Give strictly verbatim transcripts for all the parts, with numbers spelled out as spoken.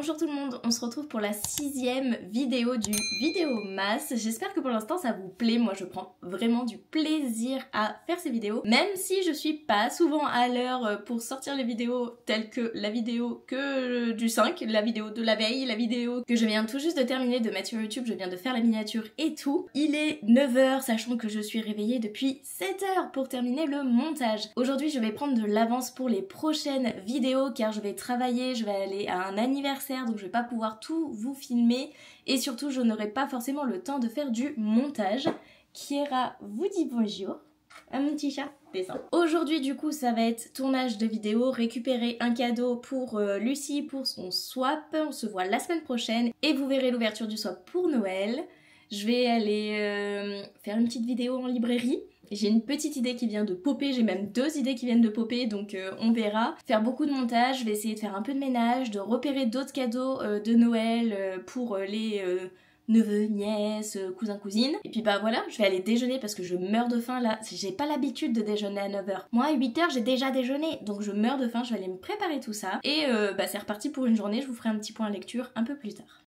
Bonjour tout le monde, on se retrouve pour la sixième vidéo du Vidéomas. J'espère que pour l'instant ça vous plaît, moi je prends vraiment du plaisir à faire ces vidéos. Même si je suis pas souvent à l'heure pour sortir les vidéos telles que la vidéo que du cinq, la vidéo de la veille, la vidéo que je viens tout juste de terminer de mettre sur YouTube, je viens de faire la miniature et tout. Il est neuf heures, sachant que je suis réveillée depuis sept heures pour terminer le montage. Aujourd'hui je vais prendre de l'avance pour les prochaines vidéos car je vais travailler, je vais aller à un anniversaire donc je vais pas pouvoir tout vous filmer et surtout je n'aurai pas forcément le temps de faire du montage. Kiera vous dit bonjour. Un mon petit chat descend. Aujourd'hui du coup ça va être tournage de vidéo, récupérer un cadeau pour euh, Lucie pour son swap. On se voit la semaine prochaine et vous verrez l'ouverture du swap pour Noël. Je vais aller euh, faire une petite vidéo en librairie. J'ai une petite idée qui vient de popper, j'ai même deux idées qui viennent de popper, donc euh, on verra. Faire beaucoup de montage, je vais essayer de faire un peu de ménage, de repérer d'autres cadeaux euh, de Noël euh, pour euh, les euh, neveux, nièces, euh, cousins, cousines. Et puis bah voilà, je vais aller déjeuner parce que je meurs de faim là. J'ai pas l'habitude de déjeuner à neuf heures. Moi à huit heures j'ai déjà déjeuné, donc je meurs de faim, je vais aller me préparer tout ça. Et euh, bah c'est reparti pour une journée, je vous ferai un petit point lecture un peu plus tard.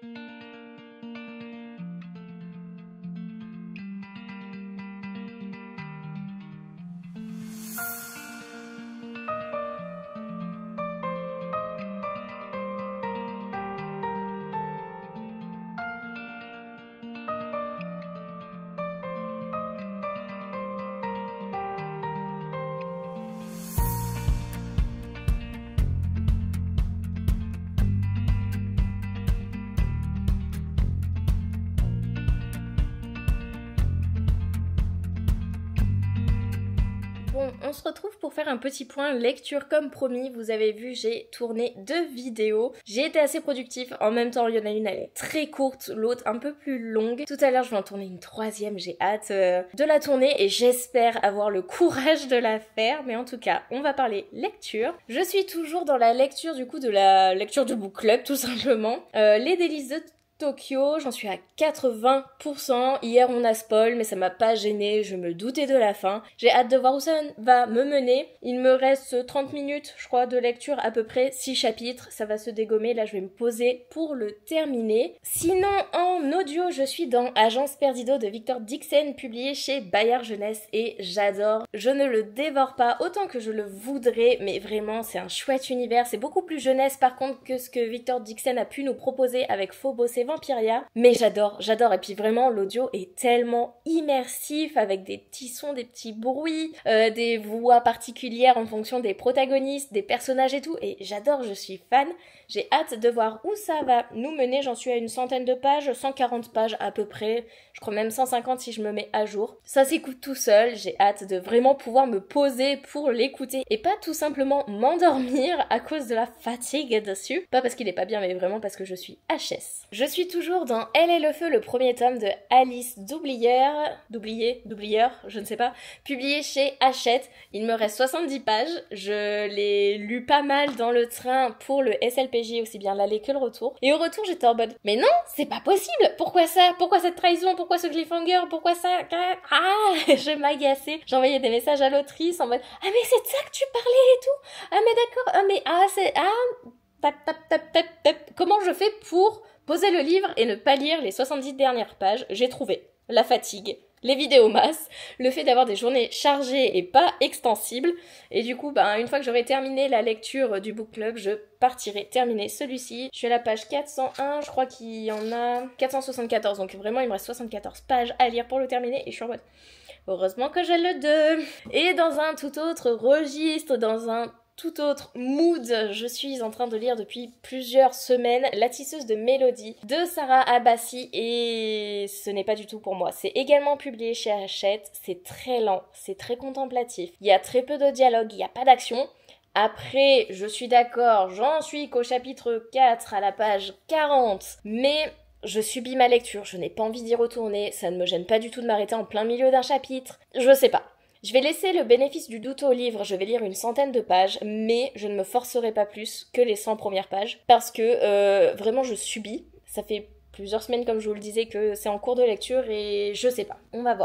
Bon, on se retrouve pour faire un petit point lecture comme promis. Vous avez vu, j'ai tourné deux vidéos. J'ai été assez productive. En même temps, il y en a une, elle est très courte, l'autre un peu plus longue. Tout à l'heure, je vais en tourner une troisième. J'ai hâte euh, de la tourner et j'espère avoir le courage de la faire. Mais en tout cas, on va parler lecture. Je suis toujours dans la lecture du coup de la lecture du book club, tout simplement. Euh, les délices de Tokyo, j'en suis à quatre-vingts pour cent. Hier on a spoil mais ça m'a pas gênée, je me doutais de la fin. J'ai hâte de voir où ça va me mener. Il me reste trente minutes je crois de lecture, à peu près six chapitres, ça va se dégommer, là je vais me poser pour le terminer. Sinon en audio je suis dans Agence Perdido de Victor Dixon, publié chez Bayard Jeunesse et j'adore. Je ne le dévore pas autant que je le voudrais mais vraiment c'est un chouette univers, c'est beaucoup plus jeunesse par contre que ce que Victor Dixon a pu nous proposer avec Phobos et Vampiria, mais j'adore, j'adore, et puis vraiment l'audio est tellement immersif avec des petits sons, des petits bruits, euh, des voix particulières en fonction des protagonistes, des personnages et tout, et j'adore, je suis fan. J'ai hâte de voir où ça va nous mener, j'en suis à une centaine de pages, cent quarante pages à peu près, je crois même cent cinquante si je me mets à jour. Ça s'écoute tout seul, j'ai hâte de vraiment pouvoir me poser pour l'écouter et pas tout simplement m'endormir à cause de la fatigue dessus. Pas parce qu'il est pas bien mais vraiment parce que je suis H S. Je suis toujours dans Elle et le feu, le premier tome de Alice Doublière, Doublier, Doublieur, je ne sais pas, publié chez Hachette. Il me reste soixante-dix pages, je l'ai lu pas mal dans le train pour le S L P J, aussi bien l'aller que le retour. Et au retour j'étais en mode, mais non, c'est pas possible, pourquoi ça, pourquoi cette trahison, pourquoi ce cliffhanger, pourquoi ça, ah, je m'agaçais. J'envoyais des messages à l'autrice en mode, ah mais c'est de ça que tu parlais et tout, ah mais d'accord, ah mais, ah c'est, ah, tap tap tap tap tap, comment je fais pour poser le livre et ne pas lire les soixante-dix dernières pages? J'ai trouvé la fatigue, les vidéomas, le fait d'avoir des journées chargées et pas extensibles. Et du coup, bah, une fois que j'aurai terminé la lecture du book club, je partirai terminer celui-ci. Je suis à la page quatre cent un, je crois qu'il y en a quatre cent soixante-quatorze. Donc vraiment, il me reste soixante-quatorze pages à lire pour le terminer. Et je suis en mode, heureusement que j'ai le deux. Et dans un tout autre registre, dans un tout autre mood, je suis en train de lire depuis plusieurs semaines La tisseuse de mélodie de Sarah Abbasi et ce n'est pas du tout pour moi. C'est également publié chez Hachette, c'est très lent, c'est très contemplatif, il y a très peu de dialogue, il n'y a pas d'action. Après, je suis d'accord, j'en suis qu'au chapitre quatre à la page quarante, mais je subis ma lecture, je n'ai pas envie d'y retourner, ça ne me gêne pas du tout de m'arrêter en plein milieu d'un chapitre, je sais pas. Je vais laisser le bénéfice du doute au livre, je vais lire une centaine de pages, mais je ne me forcerai pas plus que les cent premières pages, parce que euh, vraiment je subis, ça fait plusieurs semaines comme je vous le disais que c'est en cours de lecture et je sais pas, on va voir.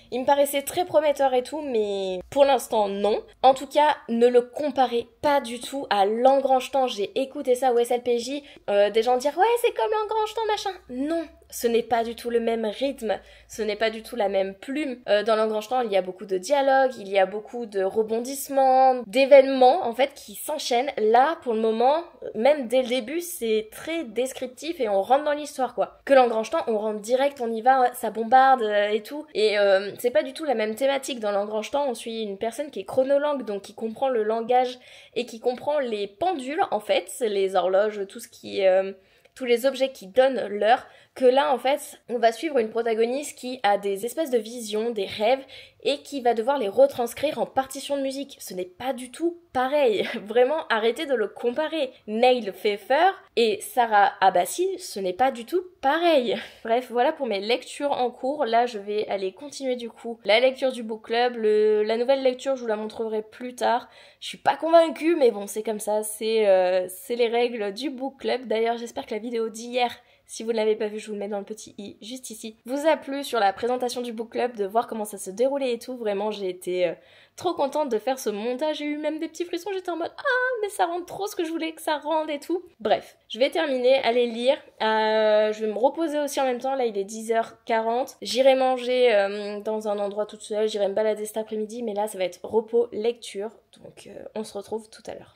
Il me paraissait très prometteur et tout, mais pour l'instant non. En tout cas, ne le comparez pas du tout à L'Engrange-Temps. J'ai écouté ça au S L P J, euh, des gens dire ouais c'est comme L'Engrange-Temps machin. Non, ce n'est pas du tout le même rythme, ce n'est pas du tout la même plume. Euh, dans L'Engrange-Temps, il y a beaucoup de dialogues, il y a beaucoup de rebondissements, d'événements en fait qui s'enchaînent. Là, pour le moment, même dès le début, c'est très descriptif et on rentre dans l'histoire quoi. Que L'Engrange-Temps, on rentre direct, on y va, ça bombarde euh, et tout. Et euh, c'est pas du tout la même thématique. Dans L'Engrange-Temps, on suit une personne qui est chronolangue, donc qui comprend le langage et qui comprend les pendules en fait, les horloges, tout ce qui... Euh, tous les objets qui donnent l'heure, que là en fait on va suivre une protagoniste qui a des espèces de visions, des rêves et qui va devoir les retranscrire en partition de musique. Ce n'est pas du tout pareil, vraiment arrêtez de le comparer. Neil Pfeffer et Sarah Abbasi, ce n'est pas du tout pareil. Bref, voilà pour mes lectures en cours. Là je vais aller continuer du coup la lecture du book club, le... la nouvelle lecture je vous la montrerai plus tard. Je suis pas convaincue mais bon c'est comme ça, c'est euh, c'est les règles du book club. D'ailleurs j'espère que la vidéo d'hier, si vous ne l'avez pas vu, je vous le mets dans le petit i, juste ici, vous a plu sur la présentation du book club, de voir comment ça se déroulait et tout. Vraiment, j'ai été euh, trop contente de faire ce montage. J'ai eu même des petits frissons, j'étais en mode « Ah, mais ça rend trop ce que je voulais que ça rende et tout ». Bref, je vais terminer, aller lire. Euh, je vais me reposer aussi en même temps, là il est dix heures quarante. J'irai manger euh, dans un endroit toute seule, j'irai me balader cet après-midi, mais là ça va être repos, lecture. Donc euh, on se retrouve tout à l'heure.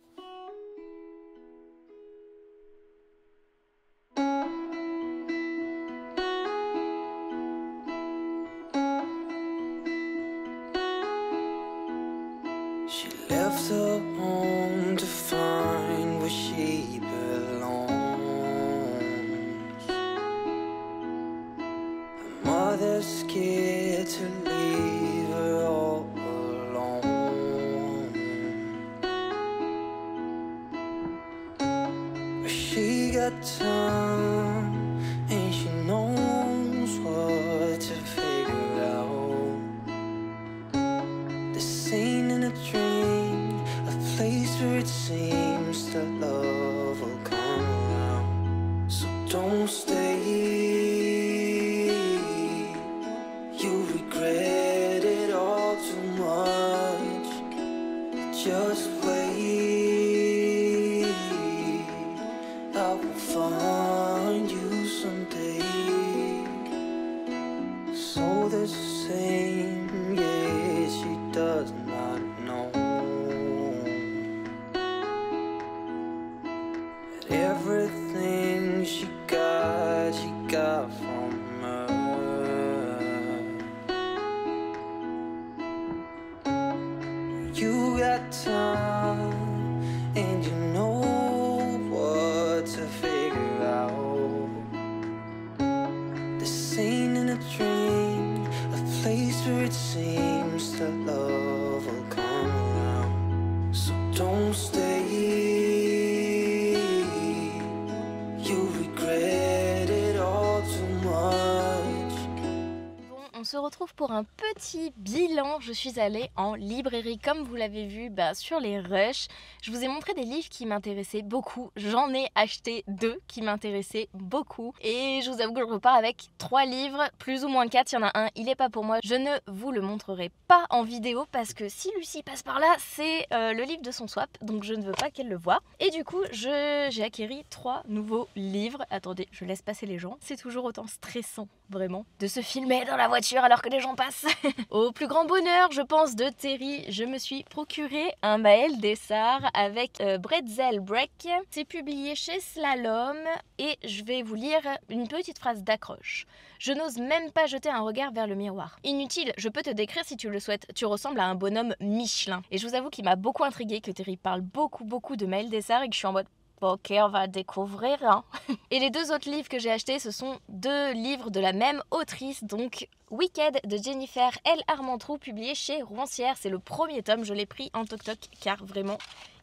She left her home to find where she belongs. Her mother's scared to leave her all alone. But she got time and she knows what to figure out. This ain't in a dream, a place where it seems that love will come around. So don't stay, you'll regret it all too much. Just wait, I will find you someday. So the same, yeah, she does not know that everything she got, she got from her. You got time and you know what to figure out. This ain't in a dream, a place where it seems that love will come around. So don't stay, you'll regret it all too much. Bon, on se retrouve pour un petit bilan. Je suis allée en librairie, comme vous l'avez vu, bah, sur les rushs. Je vous ai montré des livres qui m'intéressaient beaucoup. J'en ai acheté deux qui m'intéressaient beaucoup. Et je vous avoue que je repars avec trois livres, plus ou moins quatre. Il y en a un, il est pas pour moi. Je ne vous le montrerai pas en vidéo parce que si Lucie passe par là, c'est euh, le livre de son swap. Donc je ne veux pas qu'elle le voie. Et du coup, je, j'ai acquéri trois nouveaux livres. Attendez, je laisse passer les gens. C'est toujours autant stressant, vraiment, de se filmer dans la voiture alors que les gens passent. Au plus grand bonheur, je pense, de Terry, je me suis procuré un Maël Dessart avec euh, Bretzel Break. C'est publié chez Slalom et je vais vous lire une petite phrase d'accroche. Je n'ose même pas jeter un regard vers le miroir. Inutile, je peux te décrire si tu le souhaites. Tu ressembles à un bonhomme Michelin. Et je vous avoue qu'il m'a beaucoup intriguée, que Terry parle beaucoup beaucoup de Maël Dessart et que je suis en mode... Ok, on va découvrir, hein. Et les deux autres livres que j'ai achetés, ce sont deux livres de la même autrice, donc Wicked de Jennifer L. Armentrout, publié chez Roncière. C'est le premier tome, je l'ai pris en toc-toc car vraiment,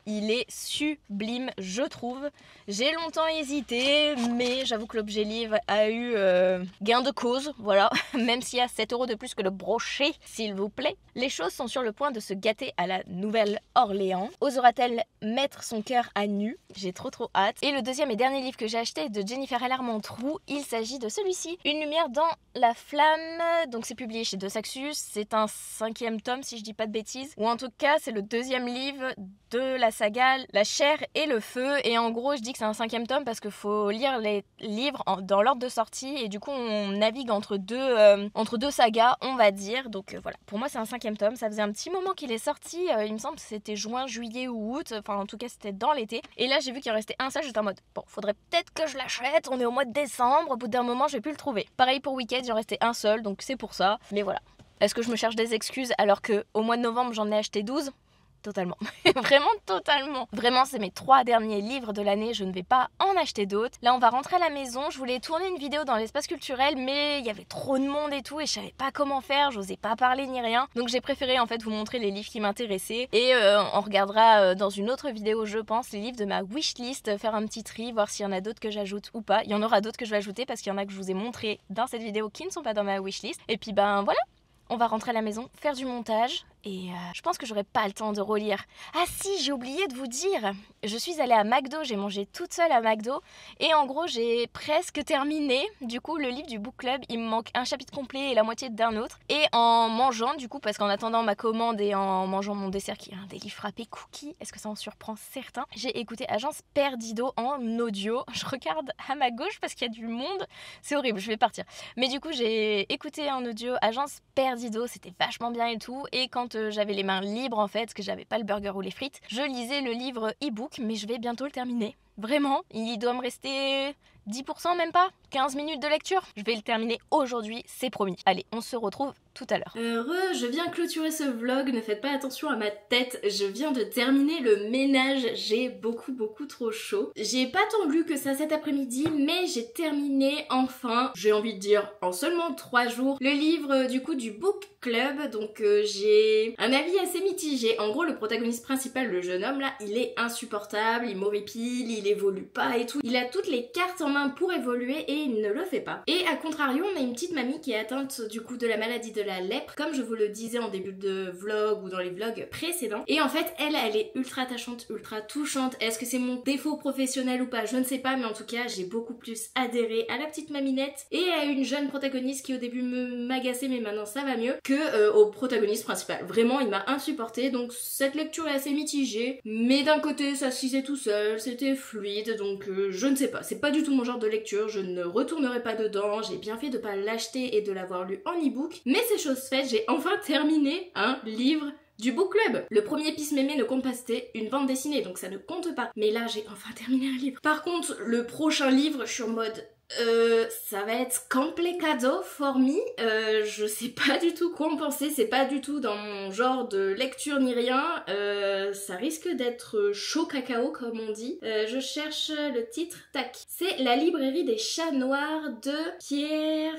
il est sublime je trouve. J'ai longtemps hésité mais j'avoue que l'objet livre a eu euh, gain de cause, voilà, même s'il y a sept euros de plus que le brochet, s'il vous plaît. Les choses sont sur le point de se gâter à la Nouvelle-Orléans. Osera-t-elle mettre son cœur à nu? J'ai trop trop hâte. Et le deuxième et dernier livre que j'ai acheté est de Jennifer L. Armentrout. Il s'agit de celui-ci, Une lumière dans la flamme. Donc c'est publié chez De Saxus. C'est un cinquième tome si je dis pas de bêtises. Ou en tout cas c'est le deuxième livre de la saga La chair et le feu. Et en gros je dis que c'est un cinquième tome parce qu'il faut lire les livres en, dans l'ordre de sortie. Et du coup on navigue entre deux, euh, entre deux sagas on va dire. Donc euh, voilà, pour moi c'est un cinquième tome. Ça faisait un petit moment qu'il est sorti. Euh, il me semble que c'était juin, juillet ou août. Enfin en tout cas c'était dans l'été. Et là j'ai vu qu'il en restait un seul. J'étais en mode bon faudrait peut-être que je l'achète. On est au mois de décembre. Au bout d'un moment je vais plus le trouver. Pareil pour Wicked, il en restait un seul. Donc c'est pour ça. Mais voilà. Est-ce que je me cherche des excuses alors qu'au mois de novembre j'en ai acheté douze? Totalement. Vraiment totalement. Vraiment c'est mes trois derniers livres de l'année, je ne vais pas en acheter d'autres. Là on va rentrer à la maison, je voulais tourner une vidéo dans l'espace culturel mais il y avait trop de monde et tout et je savais pas comment faire, j'osais pas parler ni rien. Donc j'ai préféré en fait vous montrer les livres qui m'intéressaient et euh, on regardera euh, dans une autre vidéo je pense les livres de ma wishlist, faire un petit tri, voir s'il y en a d'autres que j'ajoute ou pas. Il y en aura d'autres que je vais ajouter parce qu'il y en a que je vous ai montré dans cette vidéo qui ne sont pas dans ma wishlist. Et puis ben voilà, on va rentrer à la maison, faire du montage et euh, je pense que j'aurai pas le temps de relire. Ah si, j'ai oublié de vous dire, je suis allée à McDo, j'ai mangé toute seule à McDo et en gros j'ai presque terminé du coup le livre du book club. Il me manque un chapitre complet et la moitié d'un autre. Et en mangeant du coup, parce qu'en attendant ma commande et en mangeant mon dessert qui est un délit frappé cookie, est-ce que ça en surprend certains, j'ai écouté Agence Perdido en audio. Je regarde à ma gauche parce qu'il y a du monde, c'est horrible, je vais partir. Mais du coup j'ai écouté en audio Agence Perdido, c'était vachement bien et tout. Et quand euh, j'avais les mains libres en fait, parce que j'avais pas le burger ou les frites, je lisais le livre e-book, mais je vais bientôt le terminer. Vraiment, il doit me rester dix pour cent même pas, quinze minutes de lecture. Je vais le terminer aujourd'hui, c'est promis. Allez, on se retrouve tout à l'heure. Heureux, je viens clôturer ce vlog, ne faites pas attention à ma tête, je viens de terminer le ménage, j'ai beaucoup beaucoup trop chaud. J'ai pas tant lu que ça cet après-midi, mais j'ai terminé enfin, j'ai envie de dire en seulement trois jours, le livre du coup du book club. Donc euh, j'ai un avis assez mitigé. En gros le protagoniste principal, le jeune homme là, il est insupportable, il mauvais pile, il évolue pas et tout. Il a toutes les cartes en main pour évoluer et il ne le fait pas. Et à contrario, on a une petite mamie qui est atteinte du coup de la maladie de la lèpre, comme je vous le disais en début de vlog ou dans les vlogs précédents. Et en fait, elle, elle est ultra attachante, ultra touchante. Est-ce que c'est mon défaut professionnel ou pas? Je ne sais pas, mais en tout cas, j'ai beaucoup plus adhéré à la petite maminette et à une jeune protagoniste qui au début me m'agaçait, mais maintenant ça va mieux, que euh, au protagoniste principal. Vraiment, il m'a insupporté. Donc cette lecture est assez mitigée, mais d'un côté, ça se lisait tout seul, c'était fluide, donc euh, je ne sais pas. C'est pas du tout mon genre de lecture, je ne retournerai pas dedans. J'ai bien fait de pas l'acheter et de l'avoir lu en e-book, mais c'est chose faite, j'ai enfin terminé un livre du book club. Le premier Pisse Mémé ne compte pas, c'était une bande dessinée, donc ça ne compte pas. Mais là, j'ai enfin terminé un livre. Par contre, le prochain livre, je suis en mode... Euh, ça va être complicado for me. Euh, je sais pas du tout quoi en penser, c'est pas du tout dans mon genre de lecture ni rien. Euh, ça risque d'être chaud cacao comme on dit. Euh, je cherche le titre, tac. C'est La librairie des chats noirs de Pierre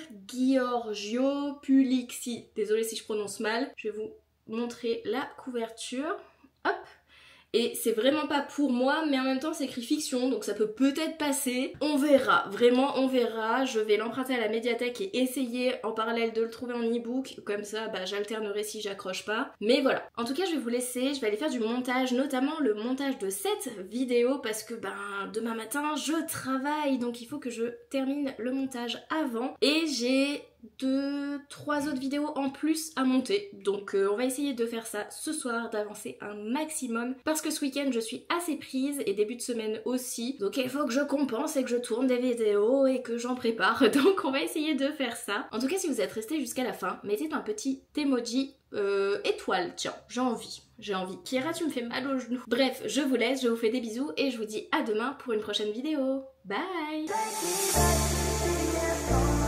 Giorgio Pulixi. Désolée si je prononce mal. Je vais vous montrer la couverture. Hop. Et c'est vraiment pas pour moi, mais en même temps c'est écrit fiction, donc ça peut peut-être passer. On verra, vraiment on verra. Je vais l'emprunter à la médiathèque et essayer en parallèle de le trouver en e-book. Comme ça, bah j'alternerai si j'accroche pas. Mais voilà. En tout cas, je vais vous laisser. Je vais aller faire du montage, notamment le montage de cette vidéo, parce que ben demain matin je travaille, donc il faut que je termine le montage avant. Et j'ai deux, trois autres vidéos en plus à monter. Donc euh, on va essayer de faire ça ce soir, d'avancer un maximum. Parce que ce week-end je suis assez prise et début de semaine aussi. Donc il faut que je compense et que je tourne des vidéos et que j'en prépare. Donc on va essayer de faire ça. En tout cas, si vous êtes resté jusqu'à la fin, mettez un petit emoji euh, étoile. Tiens, j'ai envie. J'ai envie. Kira, tu me fais mal aux genoux. Bref, je vous laisse, je vous fais des bisous et je vous dis à demain pour une prochaine vidéo. Bye!